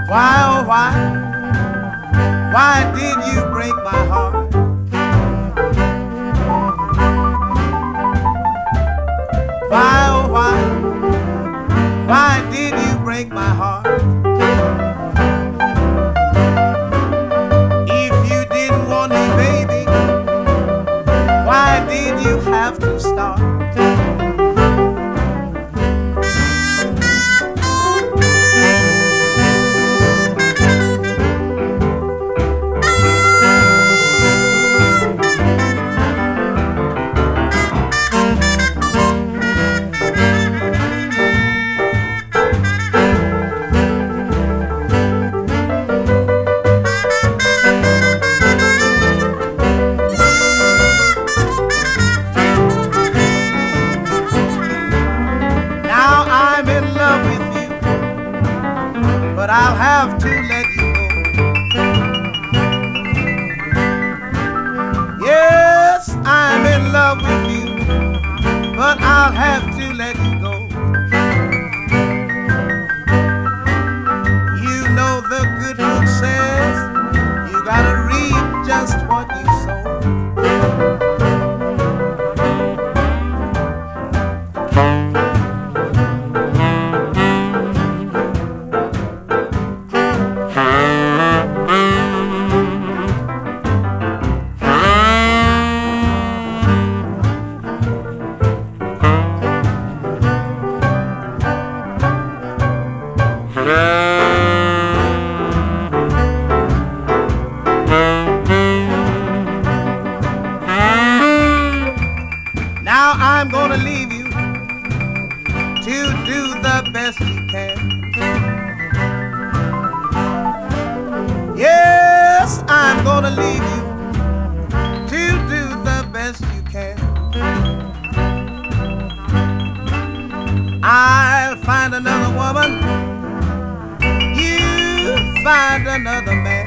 Why, oh why did you break my heart? Why, oh why did you break my heart? If you didn't want me, baby, why did you have to start? But I'll have to let you go. Yes, I'm in love with you, but I'll have to let you go. You know the good book says you gotta reap just what you sow. Now I'm gonna leave you to do the best you can. Yes, I'm gonna leave you to do the best you can. I'll find another woman, you find another man.